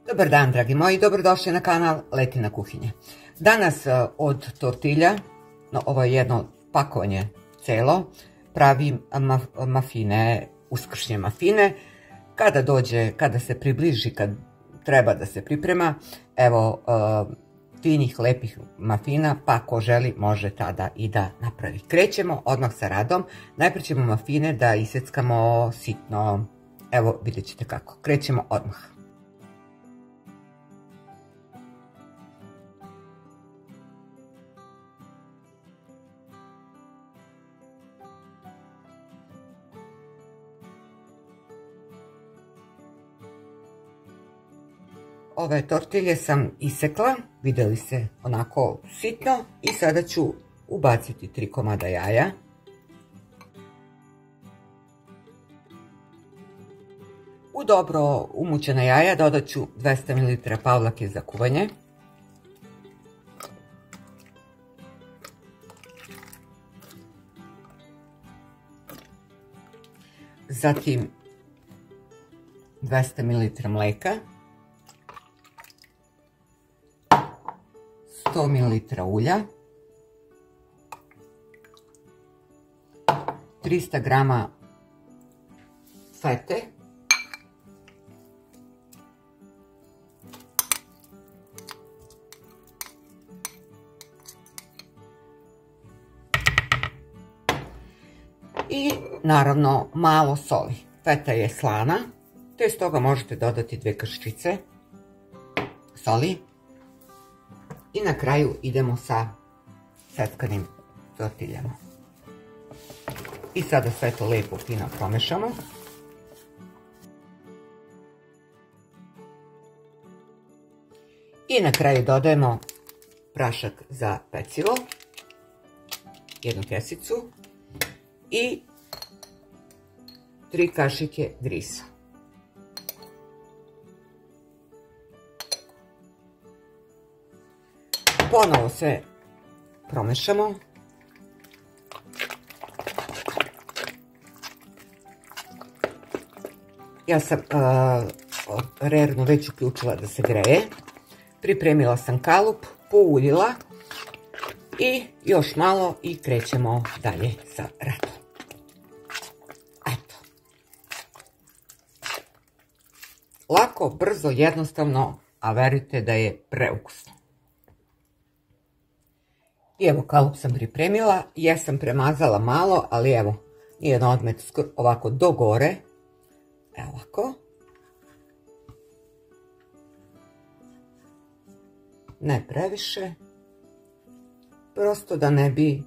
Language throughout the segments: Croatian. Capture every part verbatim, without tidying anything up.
Dobar dan, dragi moji, dobrodošli na kanal Letina kuhinja. Danas od tortilja, no ovo je jedno pakovanje celo, pravim maf mafine, uskršnje mafine. Kada dođe, kada se približi, kad treba da se priprema, evo uh, finih, lepih mafina, pa ko želi može tada i da napravi. Krećemo odmah sa radom. Najprije ćemo mafine da iseckamo sitno. Evo, vidjet ćete kako. Krećemo odmah. Ove tortilje sam isekla, vidjeli se onako sitno, i sada ću ubaciti tri komada jaja. U dobro umućena jaja dodat ću dvesta mililitara pavlake za kuvanje. Zatim dvesta mililitara mleka. sto mililitara ulja, trista grama fete, i naravno malo soli. Feta je slana, te stoga možete dodati dve krščice soli. I na kraju idemo sa seckanim tortiljama. I sada sve to lijepo fino pomešamo. I na kraju dodajemo prašak za pecivo, jednu kesicu i tri kašike grisa. Ponovo sve promešamo. Ja sam uh, rernu već uključila da se greje. Pripremila sam kalup, pouljila i još malo i krećemo dalje sa radom. Eto. Lako, brzo, jednostavno, a verujte da je preukusno. I evo, kalup sam pripremila, jesam premazala malo, ali evo, nije na odmet ovako do gore. Evo ovako. Ne previše. Prosto da ne bi,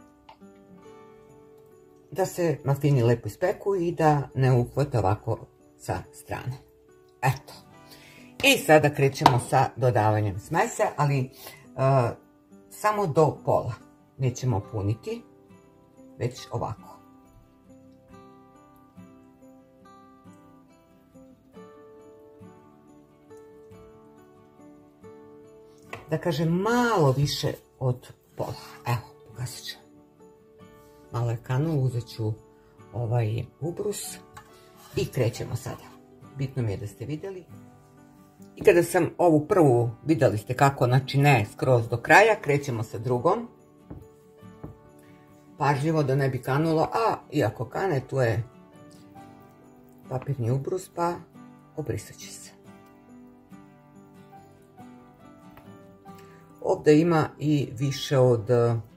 da se mafini lepo ispeku i da ne uhvate ovako sa strane. Eto. I sada krećemo sa dodavanjem smese, ali uh, samo do pola. Nećemo puniti, već ovako. Da kažem, malo više od pola. Evo, pogasit ću. Malo je kanulo, uzet ću ovaj ubrus i krećemo sada. Bitno mi je da ste vidjeli. I kada sam ovu prvu, vidjeli ste kako, znači ne skroz do kraja, krećemo sa drugom. Pažljivo da ne bi kanulo, a iako kane, tu je papirni ubrus, pa obrisat će se. Ovdje ima i više od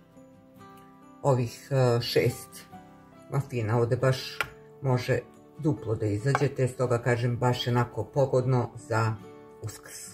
ovih šest mafina, ovdje baš može duplo da izađe, te stoga kažem baš onako pogodno za Uskrs.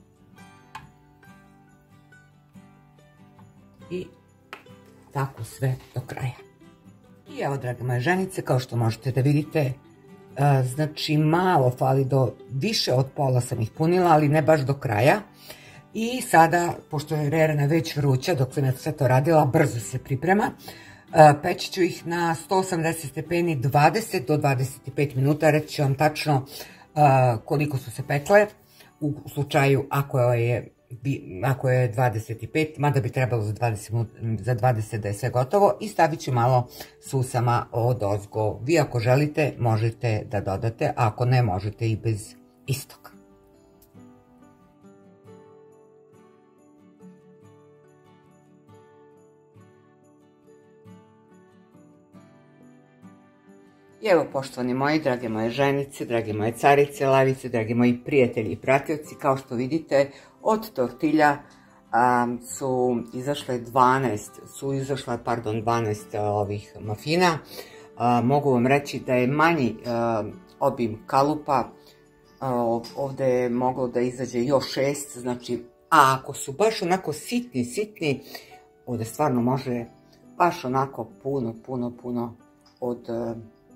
I tako sve do kraja. I evo, drage moje ženice, kao što možete da vidite, znači malo fali do više od pola sam ih punila, ali ne baš do kraja. I sada, pošto je rerna već vruća, dok sam ja sve to radila, brzo se priprema, peći ću ih na sto osamdeset stepeni dvadeset do dvadeset pet minuta, reći ću vam tačno koliko su se pekle, u slučaju ako je, ako je dvadeset pet, mada bi trebalo za dvadeset, za dvadeset da je sve gotovo, i stavit ću malo susama od ozgo. Vi ako želite možete da dodate, a ako ne možete i bez istog. I evo, poštovani moji, drage moje ženice, drage moje carice, lavice, dragi moji prijatelji i pratioci, kao što vidite, od tortilja um, su izašle dvanaest, su izašle, pardon, dvanaest uh, ovih mafina. Uh, mogu vam reći da je manji uh, obim kalupa, uh, ovdje je moglo da izađe još šest, znači, a ako su baš onako sitni, sitni, ovdje stvarno može baš onako puno, puno, puno od... Uh,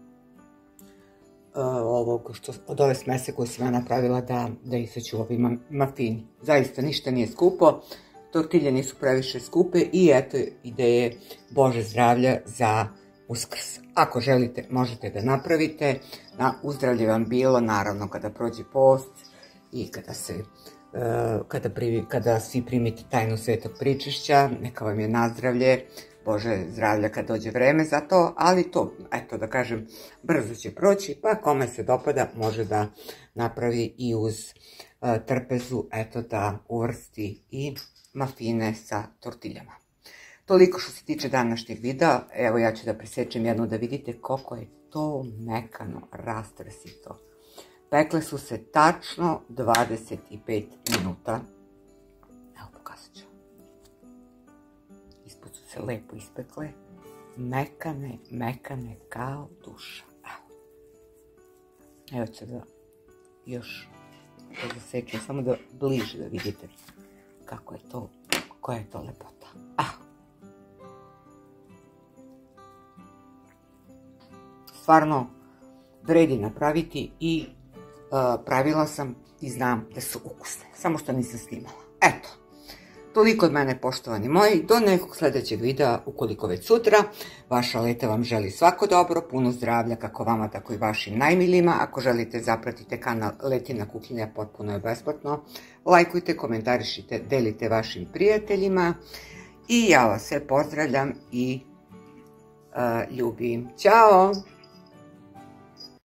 ovog, što, od ove smese koju sam ja napravila da, da iseću ovi mafini. Zaista ništa nije skupo, tortilje nisu previše skupe i eto ideje Bože zdravlja za Uskrs. Ako želite, možete da napravite, na uzdravlje vam bilo, naravno kada prođe post i kada se kada, privi, kada svi primite tajnu svetog pričišća, neka vam je nazdravlje, Bože zdravlja kad dođe vreme za to, ali to, eto da kažem, brzo će proći, pa kome se dopada može da napravi i uz uh, trpezu, eto da uvrsti i mafine sa tortiljama. Toliko što se tiče današnjeg videa, evo ja ću da presečem jedno da vidite koliko je to mekano, rastresito. Pekle su se tačno dvadeset pet minuta. Evo pokazat ću. Ispod su se lepo ispekle. Mekane, mekane kao duša. Evo. Evo ću da još da zasečem, samo da bliže da vidite kako je to, koja je to lepota. Evo. Stvarno vredi napraviti i uh, pravila sam i znam da su ukusne, samo što nisam snimala. Eto, toliko od mene, poštovani moji, do nekog sljedećeg videa, ukoliko već sutra. Vaša Leta vam želi svako dobro, puno zdravlja, kako vama, tako i vašim najmilijima. Ako želite, zapratite kanal Letina kuhinja, potpuno je besplatno. Lajkujte, komentarišite, delite vašim prijateljima. I ja vas sve pozdravljam i uh, ljubim. Ćao!